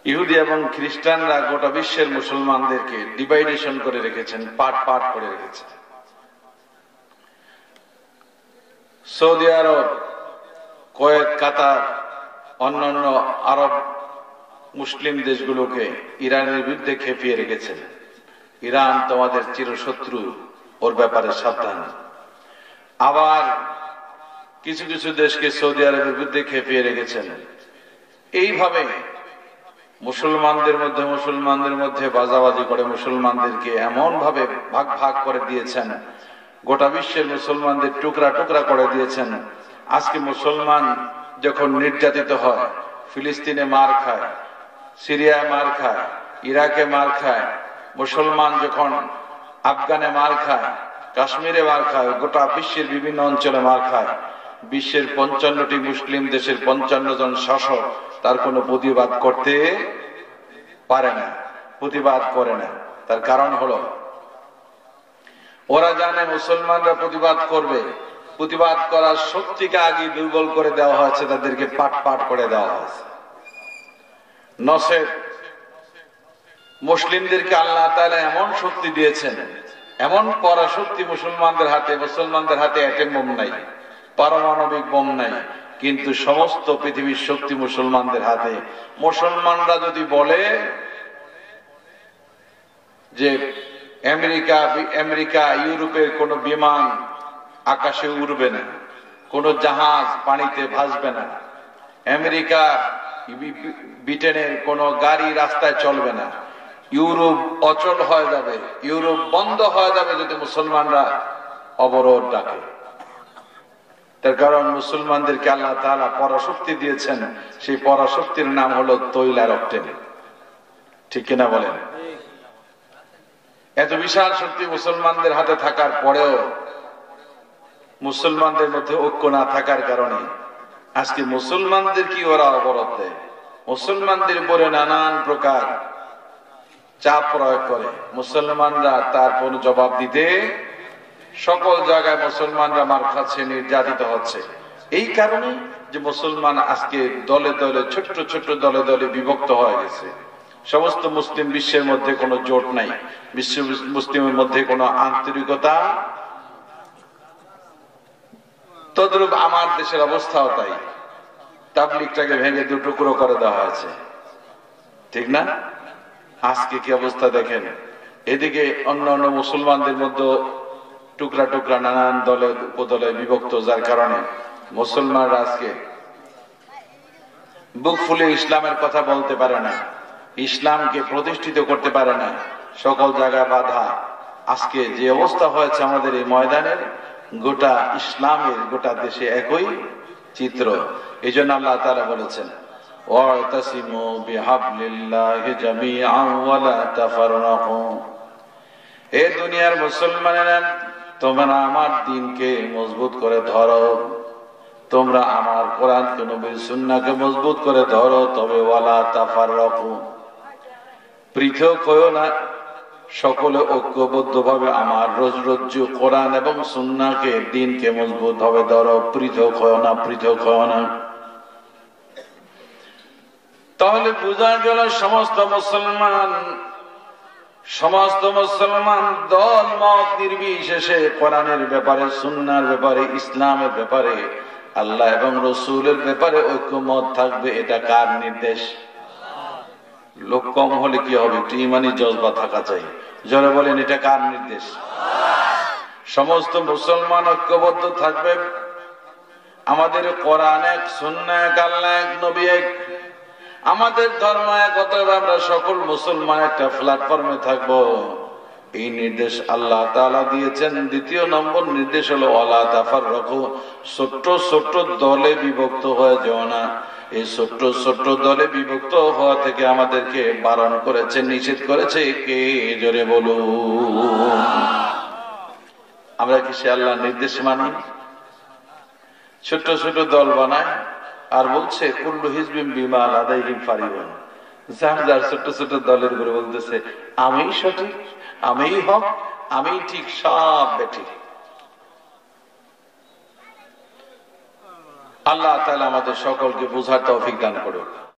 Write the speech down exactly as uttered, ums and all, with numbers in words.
ইহুদি এবং খ্রিস্টানরা গোটা বিশ্বের মুসলমানদেরকে ডিভাইডেশন করে রেখেছেন, পার্ট পার্ট করে রেখেছেন। সৌদি আরব, কুয়েত, কাতার, অন্যান্য আরব মুসলিম দেশগুলোকে ইরানের বিরুদ্ধে খেপিয়ে রেখেছেন। ইরান তোমাদের চিরশত্রু, ওর ব্যাপারে সাবধান। আবার কিছু কিছু দেশকে সৌদি আরবের বিরুদ্ধে খেপিয়ে রেখেছেন। এইভাবে মুসলমানদের মধ্যে মুসলমানদের মধ্যে বাজাবাজি করে মুসলমানদেরকে এমন ভাবে ভাগ ভাগ করে দিয়েছেন, গোটা বিশ্বের মুসলমানদের টুকরা টুকরা করে দিয়েছেন। আজকে মুসলমান যখন নির্যাতিত হয়, ফিলিস্তিনে মার খায়, সিরিয়ায় মার খায়, ইরাকে মার খায়, মুসলমান যখন আফগানে মার খায়, কাশ্মীরে মার খায়, গোটা বিশ্বের বিভিন্ন অঞ্চলে মার খায়, বিশ্বের পঞ্চান্নটি মুসলিম দেশের পঞ্চান্ন জন শাসক তার কোনো প্রতিবাদ করতে পারে না, প্রতিবাদ করে না। তার কারণ হলো ওরা জানে মুসলমানরা প্রতিবাদ করবে, প্রতিবাদ করার শক্তিকে আগে দুর্বল করে দেওয়া হয়েছে, তাদেরকে পাট পাট করে দেওয়া হয়েছে। নসের মুসলিমদেরকে আল্লাহ তাআলা এমন শক্তি দিয়েছেন, এমন পরাশক্তি মুসলমানদের হাতে, মুসলমানদের হাতে অ্যাটম বোম নাই, পারমাণবিক বোম নাই, কিন্তু সমস্ত পৃথিবীর শক্তি মুসলমানদের হাতে। মুসলমানরা যদি বলে যে আমেরিকা আমেরিকা ইউরোপের কোন বিমান আকাশে উড়বে না, কোন জাহাজ পানিতে ভাসবে না, আমেরিকা ব্রিটেনের কোন গাড়ি রাস্তায় চলবে না, ইউরোপ অচল হয়ে যাবে, ইউরোপ বন্ধ হয়ে যাবে যদি মুসলমানরা অবরোধ ডাকে। তার কারণ মুসলমানদেরকে আল্লাহ তাআলা পরাশক্তি দিয়েছেন, সেই পরাশক্তির নাম হলো তৈলা রক্তেন। ঠিক কিনা বলেন? এত বিশাল শক্তি মুসলমানদের হাতে থাকার পরেও মুসলমানদের মধ্যে ঐক্য না থাকার কারণে আজকে মুসলমানদের কি ওরা অবরোধ দেয়, মুসলমানদের উপরে নানান প্রকার চাপ প্রয়োগ করে, মুসলমানরা তার কোন জবাব দিতে সকল জায়গায় মুসলমানরা মার খাচ্ছে, নির্যাতিত হচ্ছে। এই কারণে যে মুসলমান আজকে দলে দলে ছোট্ট ছোট্ট দলে দলে বিভক্ত হয়ে গেছে। সমস্ত মুসলিম বিশ্বের মধ্যে কোনো জোট নাই, বিশ্ব মুসলিমের মধ্যে কোনো আন্তরিকতা। তদ্রূপ আমার দেশের অবস্থাও তাই, তাবলিগটাকে ভেঙে দু টুকরো করে দেওয়া হয়েছে, ঠিক না? আজকে কি অবস্থা দেখেন, এদিকে অন্য অন্য মুসলমানদের মধ্যে টুকরা টুকরা নানান দলে উপদলে বিভক্ত, যার কারণে মুসলমানরা আজকে বুক ফুলে ইসলামের কথা বলতে পারে না, ইসলামকে প্রতিষ্ঠিত করতে পারে না, সকল জায়গায় বাধা। আজকে যে অবস্থা হয়েছে আমাদের এই ময়দানের, গোটা ইসলামের গোটা দেশে একই চিত্র। এই জন্য আল্লাহ তাআলা বলেছেন, ওয়াতাসিমু বিহাবলিল্লাহি জামিআন ওয়া লা তাফাররাকু। এই দুনিয়ার মুসলমানেরা, তোমরা আমার দ্বীনকে মজবুত করে ধরো, তোমরা আমার কোরআনকে, নবীর সুন্নাহকে মজবুত করে ধরো, তবে ওয়ালা তাফাররাকু, পৃথক হয়ো না, সকলে ঐক্যবদ্ধভাবে আমার রজ্জু কোরআন এবং সুন্নাহকে, দ্বীনকে মজবুত ভাবে ধরো, পৃথক হয়ো না, পৃথক হয়ো না। তাহলে বোঝা গেল সমস্ত মুসলমান, সমস্ত মুসলমান দল মত নির্বিশেষে কোরআনের ব্যাপারে, সুন্নাহর ব্যাপারে, ইসলামের ব্যাপারে, আল্লাহ এবং রাসূলের ব্যাপারে ঐক্যমত থাকবে। এটা কার নির্দেশ? লোক কম হলে কি হবে, একটু ঈমানি জজবা থাকা চাই। যারা বলেন এটা কার নির্দেশ? সমস্ত মুসলমান ঐক্যবদ্ধ থাকবে, আমাদের কোরআন এক, সুন্নাহ এক, আল্লাহ এক, নবী এক, আমাদের ধর্ম এক, অতএব আমরা সকল মুসলমান একটা প্ল্যাটফর্মে থাকবো। এই নির্দেশ আল্লাহ তাআলা দিয়েছেন। দ্বিতীয় নম্বর নির্দেশ হলো ওয়ালা তাফাররাকু, ছোট্ট ছোট্ট দলে বিভক্ত হয়ে যাও না। এই ছোট্ট ছোট্ট দলে বিভক্ত হওয়া থেকে আমাদেরকে বারণ করেছে, নিষেধ করেছে কে? জোরে বলুন। আমরা কি সে আল্লাহর নির্দেশ মানি? ছোট্ট ছোট দল বানায় আর বলছে কুল্লু হিজবিন বিমা লাদাইহিম ফারিহুন, যার যার ছোট্ট ছোট দলের করে বলতেছে আমি সঠিক, আমি হক, আমি ঠিক, সব বেঠিক। আল্লাহ তাআলা আমাদের সকলকে বুঝার তৌফিক দান করুন।